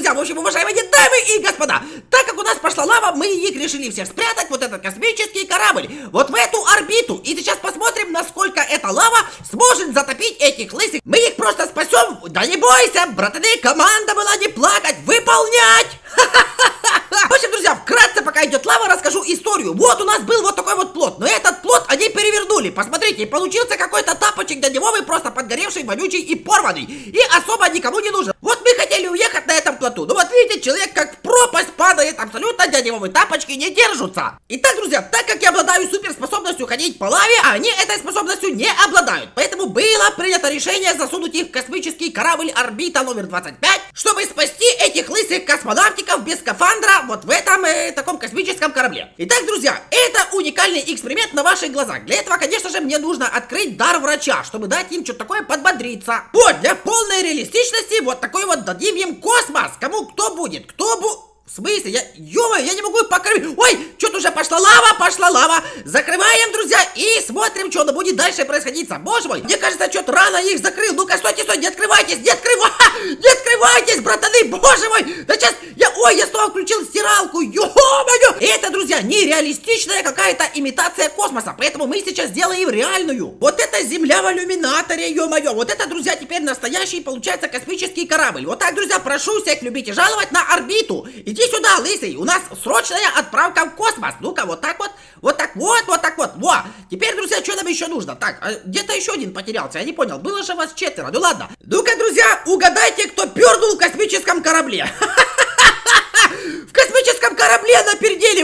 друзья, в общем, уважаемые дамы и господа, так как у нас пошла лава, мы их решили всех спрятать, вот этот космический корабль, вот в эту орбиту. И сейчас посмотрим, насколько эта лава сможет затопить этих лысых. Мы их просто спасем. Да не бойся, братаны, команда была не плакать, выполнять. В общем, друзья, вкратце, пока идет лава, расскажу историю. Вот у нас был вот такой вот плот, но этот плот они перевернули. Посмотрите, получился какой-то тапочек дядевовый, просто подгоревший, вонючий и порванный. И особо никому не нужен. Вот мы хотели уехать на этом плоту. Ну вот видите, человек как в пропасть падает, абсолютно дядевовые тапочки не держатся. Итак, друзья, так как я обладаю суперспособностью ходить по лаве, а они этой способностью не обладают. Поэтому было принято решение засунуть их в космический корабль орбита номер 25, чтобы спасти этих лысых космонавтиков без скафандра вот в этом таком космическом корабле. Итак, друзья, это уникальный эксперимент на ваших глазах. Для этого, конечно же, мне нужно открыть дар врача, чтобы дать им что-то такое подбодриться. Вот, для полной реалистичности вот такой вот дадим им космос. Кому кто будет? В смысле? Ё-моё, я не могу покормить. Ой, что-то уже пошла лава. Закрываем, друзья, и смотрим, что будет дальше происходить. Боже мой, мне кажется, что-то рано их закрыл. Ну-ка, стойте, не открывайтесь, не открывайтесь, братаны, боже мой. Да сейчас, я снова включил стиралку, ё-моё. Это, друзья, нереалистичная какая-то имитация космоса, поэтому мы сейчас сделаем реальную. Вот это Земля в иллюминаторе, ё-моё. Вот это, друзья, теперь настоящий, получается, космический корабль. Вот так, друзья, прошу всех любить и жаловать на орбиту. Иди сюда, лысый, у нас срочная отправка в космос. Ну-ка, вот так вот. Во. Теперь, друзья, что нам еще нужно? Так, где-то еще один потерялся, я не понял. Было же вас 4, ну ладно. Ну-ка, друзья, угадайте, кто пернул в космическом корабле. В космическом корабле на перделе.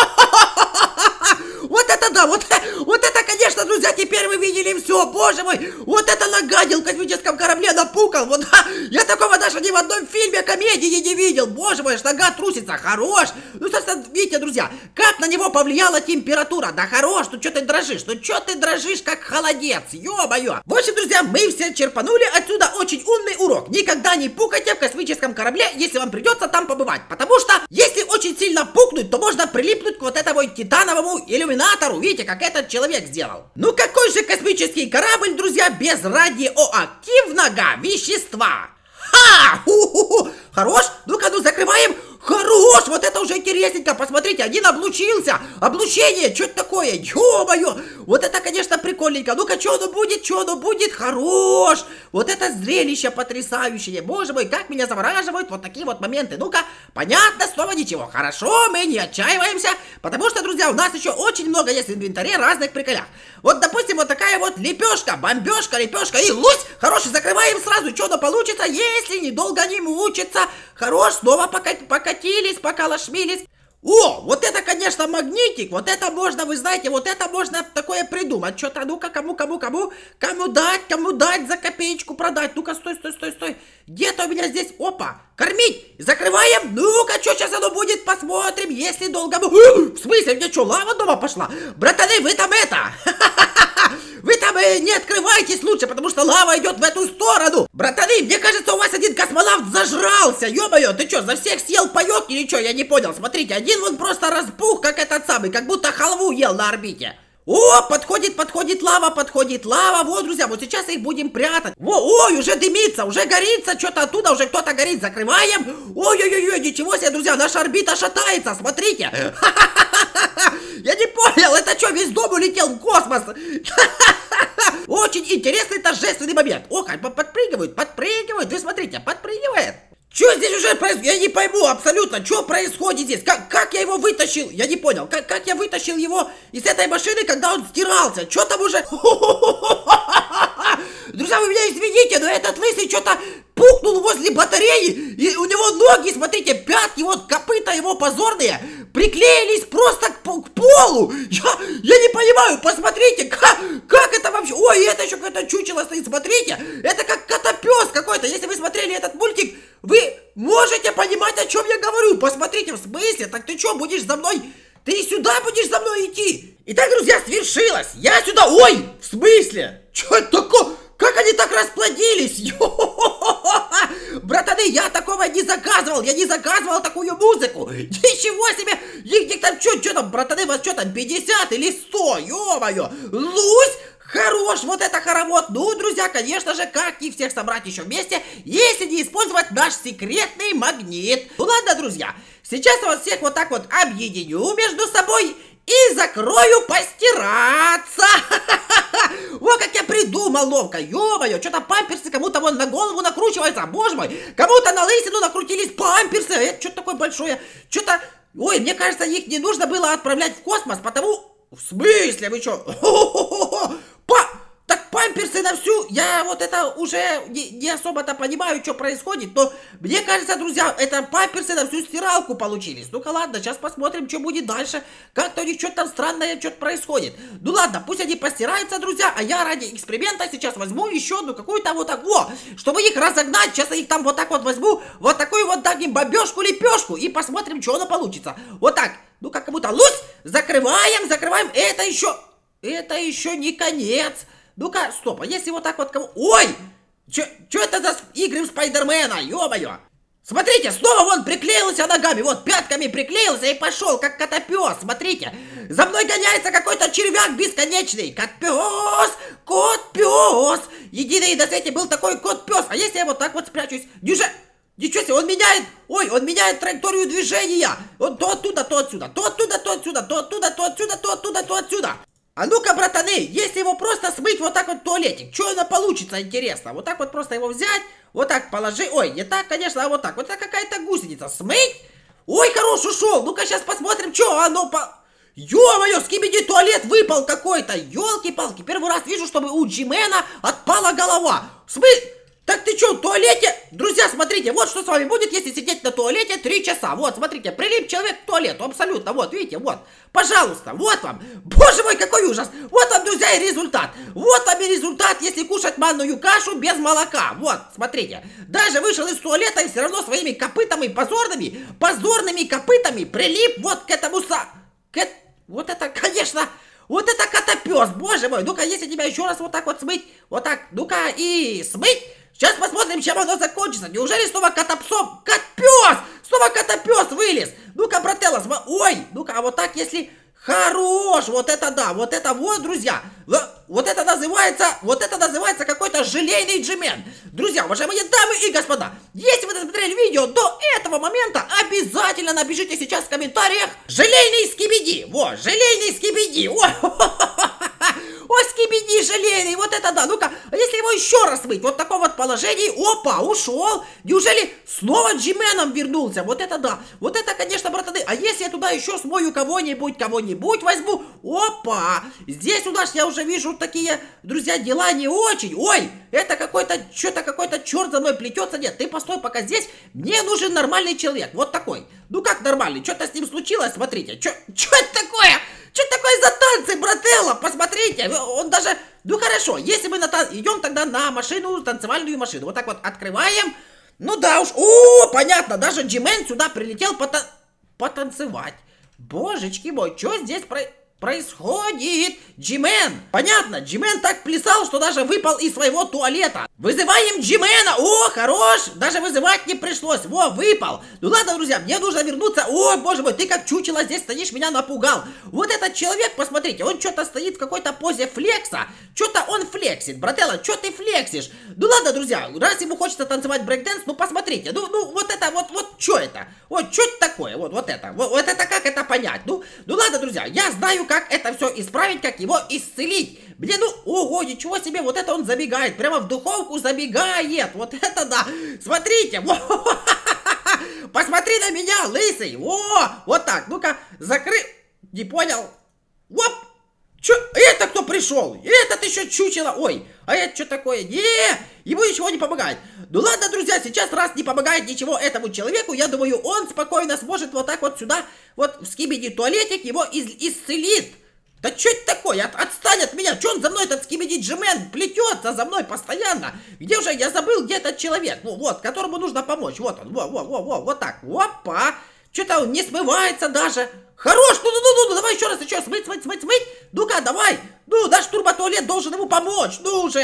Вот это да, вот это, конечно, друзья, теперь вы видели все, боже мой. Вот это нагадил в космическом корабле, напукал. Вот, я такого даже ни в одном фильме комедии не видел. Боже мой, аж нога трусится, хорош. Ну, собственно, видите, друзья, как на него повлияла температура. Да хорош, ну что ты дрожишь, как холодец, ё-моё. В общем, друзья, мы все черпанули отсюда очень умный урок. Никогда не пукайте в космическом корабле, если вам придется там побывать. Потому что, если очень сильно пукнуть, то можно прилипнуть к вот этому титановому иллюминатору. Видите, как этот человек сделал. Ну какой же космический корабль, друзья, без радиоактивного вещества? Хорош? Ну-ка, закрываем. Хорош, вот это уже интересненько. Посмотрите, один облучился. Облучение, что это такое? Ё-моё, вот это, конечно, прикольненько. Ну-ка, что оно будет? Хорош. Вот это зрелище потрясающее. Боже мой, как меня завораживают вот такие вот моменты. Ну-ка, понятно, снова ничего. Хорошо, мы не отчаиваемся, потому что, друзья, у нас еще очень много есть в инвентаре разных приколях. Вот, допустим, вот такая вот лепешка, бомбежка, лепешка и лусь. Хорош, закрываем сразу, что-то получится, если недолго не мучиться. Хорош, снова покатились, поколошмились. О, вот это, конечно, магнитик. Вот это можно, вы знаете, вот это можно такое придумать. Что-то, ну-ка, кому дать за копеечку продать. Ну-ка, стой. Где-то у меня здесь, опа, кормить. Закрываем. Ну-ка, что сейчас оно будет, посмотрим, если долго... В смысле, мне что, лава дома пошла? Братаны, вы там это... Вы там не открывайтесь лучше, потому что лава идет в эту сторону. Братаны, мне кажется, у вас один космонавт зажрался. Ё-моё, ты что, за всех съел паёк или что? Я не понял. Смотрите, один вон просто распух, как этот самый, как будто халву ел на орбите. О, подходит лава. Вот, друзья, вот сейчас их будем прятать. Ой, уже дымится, уже горится, что-то оттуда уже кто-то горит. Закрываем. Ой-ой-ой, ничего себе, друзья, наша орбита шатается, смотрите. Я не понял, это что, весь дом улетел в космос? Очень интересный торжественный момент. О, как подпрыгивают, вы смотрите, подпрыгивает. Что здесь уже происходит? Я не пойму абсолютно, что происходит здесь. Как я его вытащил? Я не понял. Как я вытащил его из этой машины, когда он стирался? Что там уже? Друзья, вы меня извините, но этот лысый что-то пукнул возле батареи. И у него ноги, смотрите, пятки, вот копыта его позорные, приклеились просто к полу. Я не понимаю, посмотрите, как это вообще. Ой, это еще какое-то чучело стоит, смотрите. Это как котопес какой-то. Если вы смотрели этот мультик, вы можете понимать, о чем я говорю. Посмотрите, в смысле? Так ты что, будешь за мной? Ты сюда будешь за мной идти? Итак, друзья, свершилось. Я сюда... Ой, в смысле? Что это такое? Как они так расплодились? Братаны, я такого не заказывал. Я не заказывал такую музыку. Ничего себе. Их там что там, братаны, вас что там, 50 или 100? Ё-моё. Лусь, Хорош, вот это хоровод. Ну, друзья, конечно же, как и всех собрать еще вместе, если не использовать наш секретный магнит. Ну ладно, друзья, сейчас я вас всех вот так вот объединю между собой и закрою постираться. Вот как я придумал ловко. Ё-моё, что-то памперсы кому-то вон на голову накручиваются. Боже мой, кому-то на лысину накрутились памперсы. Это что-то такое большое. Что-то... Ой, мне кажется, их не нужно было отправлять в космос, потому... В смысле, вы что? Так памперсы на всю... Я вот это уже не особо-то понимаю, что происходит, но мне кажется, друзья, это памперсы на всю стиралку получились. Ну-ка, ладно, сейчас посмотрим, что будет дальше. Как-то у них что-то там странное, что-то происходит. Ну ладно, пусть они постираются, друзья, а я ради эксперимента сейчас возьму еще одну какую-то вот так... О, чтобы их разогнать, сейчас я их там вот так вот возьму, вот такую вот дам им бомбежку-лепешку, и посмотрим, что оно получится. Вот так, ну как будто лусь, закрываем, это еще не конец. Ну-ка, стоп, а если вот так вот кому... Ой! Чё это за игры в Спайдермена? Ё-моё! Смотрите, снова вон приклеился ногами, вот пятками приклеился и пошел, как котопес. Смотрите, за мной гоняется какой-то червяк бесконечный. Кот-пес, кот-пес. Единый на свете был такой кот-пес. А если я вот так вот спрячусь? Ничего себе, он меняет траекторию движения. Он то оттуда, то отсюда, то оттуда, то отсюда, то оттуда, то отсюда, то оттуда, то отсюда. А ну-ка, братаны, если его просто смыть вот так вот в туалетик, что оно получится, интересно? Вот так вот просто его взять, вот так положи. Ой, не так, конечно, а вот так. Вот это какая-то гусеница. Смыть? Ой, хорош, ушел. Ну-ка, сейчас посмотрим, что оно по... Ё-моё, скибиди, туалет выпал какой-то. Ёлки-палки, первый раз вижу, чтобы у Джимена отпала голова. Так ты что, в туалете? Друзья, смотрите, вот что с вами будет, если сидеть на туалете 3 часа. Вот, смотрите, прилип человек к туалету, абсолютно, вот, видите, вот. Пожалуйста, вот вам. Боже мой, какой ужас. Вот вам, друзья, и результат. Вот вам и результат, если кушать манную кашу без молока. Вот, смотрите. Даже вышел из туалета и все равно своими копытами позорными копытами прилип вот к этому Вот это, конечно... Вот это котопес, боже мой. Ну-ка, если тебя еще раз вот так вот смыть, вот так, ну-ка, и смыть. Сейчас посмотрим, чем оно закончится. Неужели снова котопсом? Котпес! Снова котопес вылез. Ну-ка, брателло, ой, ну-ка, а вот так, если... Хорош, вот это да, вот это вот, друзья. Вот это называется какой-то желейный джимен. Друзья, уважаемые дамы и господа, если вы досмотрели видео до этого момента, обязательно напишите сейчас в комментариях желейный скибиди. Вот, желейный скибиди. О, скибиди желейный, вот это да. Ну-ка, а если его еще раз смыть, вот в таком вот положении, опа, ушел. Неужели снова джименом вернулся? Вот это да. Вот это, конечно, братаны. А если я туда еще смою кого-нибудь возьму? Опа! Здесь у нас я уже вижу такие, друзья, дела не очень. Ой, это какой-то черт за мной плетется. Нет, ты постой пока здесь. Мне нужен нормальный человек. Вот такой. Ну как нормальный? Что-то с ним случилось? Смотрите. Что это такое? Что такое за танцы, брателло? Посмотрите, он даже... Ну хорошо, если мы идем тогда на машину, танцевальную машину. Вот так вот открываем. Ну да уж. О, понятно, даже Джимен сюда прилетел потанцевать. Божечки мой, что здесь происходит? Джимен, понятно, Джимен так плясал, что даже выпал из своего туалета. Вызываем Джимена. О, хорош, даже вызывать не пришлось. Во, выпал. Ну ладно, друзья, мне нужно вернуться. О, боже мой, ты как чучело здесь стоишь, меня напугал. Вот этот человек, посмотрите, он что-то стоит в какой-то позе флекса. Что-то он флексит. Брателло, что ты флексишь? Ну ладно, друзья, раз ему хочется танцевать брейкдэнс, ну посмотрите. Ну вот это, вот что это? Вот что это такое? Вот это. Вот это как это понять? Ну ладно, друзья, я знаю, как это все исправить, как его исцелить. Блин, ну, ого, ничего себе, вот это он забегает, прямо в духовку забегает. Вот это да. Смотрите. Посмотри на меня, лысый. Вот так, ну-ка, Не понял. Оп. Чё? Это кто пришел? Этот еще чучело. Ой, а это что такое? Ему ничего не помогает. Ну ладно, друзья, сейчас раз не помогает ничего этому человеку, я думаю, он спокойно сможет вот так вот сюда, вот в скибиди туалетик его исцелит. Да что это такое? Отстань от меня! Что он за мной, этот скибиди Джимен, плетется за мной постоянно? Где уже? Я забыл, где этот человек. Ну вот, которому нужно помочь. Вот он. Вот так. Опа! Что-то он не смывается даже. Хорош! Ну, давай еще раз, смыть. Ну-ка, давай. Ну, наш турботуалет должен ему помочь. Ну уже.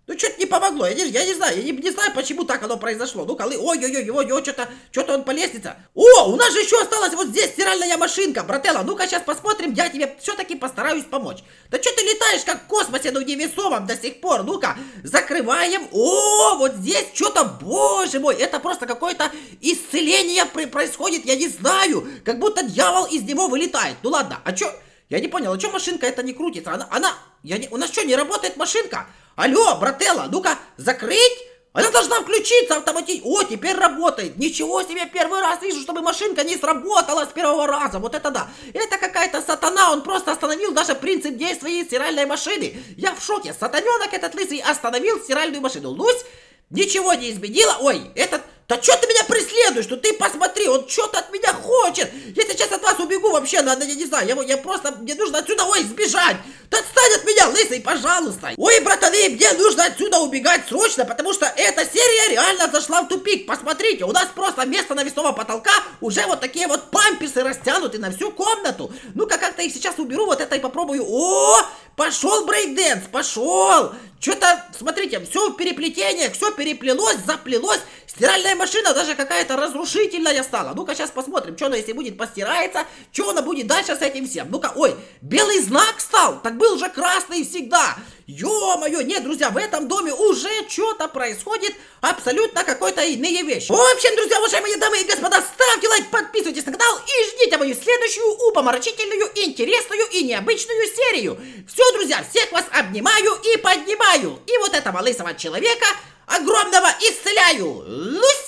Ну, что-то не помогло, я не знаю, не знаю, почему так оно произошло. Ну-ка, ой-ой-ой, что-то он по лестнице. О, у нас же еще осталась вот здесь стиральная машинка, брателла. Ну-ка, сейчас посмотрим, я тебе все-таки постараюсь помочь. Да что ты летаешь, как в космосе, ну, невесомом до сих пор? Ну-ка, закрываем. О, вот здесь что-то, боже мой, это просто какое-то исцеление происходит, я не знаю. Как будто дьявол из него вылетает. Ну, ладно, а что... Я не понял, а что машинка это не крутится? У нас что, не работает машинка? Алло, брателла, ну-ка, закрыть? Она должна включиться автоматически. О, теперь работает. Ничего себе, первый раз вижу, чтобы машинка не сработала с первого раза. Вот это да. Это какая-то сатана, он просто остановил даже принцип действия стиральной машины. Я в шоке. Сатаненок этот лысый остановил стиральную машину. Лусь ничего не изменила. Ой, этот... Да что ты меня преследуешь? Ну ты посмотри, он что-то от меня хочет. Я сейчас от вас убегу вообще, я не знаю, я просто, мне нужно отсюда, ой, сбежать. Да отстань от меня, лысый, пожалуйста. Ой, братаны, мне нужно отсюда убегать срочно, потому что эта серия реально зашла в тупик. Посмотрите, у нас просто вместо навесного потолка уже вот такие вот памперсы растянуты на всю комнату. Ну-ка, как-то их сейчас уберу, вот это и попробую. О, пошел брейкденс, пошел. Что-то, смотрите, все в переплетениях, все переплелось, заплелось. Стиральная машина даже какая-то разрушительная стала. Ну-ка, сейчас посмотрим, что она, если будет постирается, что она будет дальше с этим всем. Ну-ка, ой, белый знак стал, так был же красный всегда. Ё-моё, нет, друзья, в этом доме уже что-то происходит, абсолютно какой-то иные вещи. В общем, друзья, уважаемые дамы и господа, ставьте лайк, подписывайтесь на канал и ждите мою следующую упомрачительную, интересную и необычную серию. Все, друзья, всех вас обнимаю и поднимаю. И вот этого лысого человека огромного исцеляю. Лусь!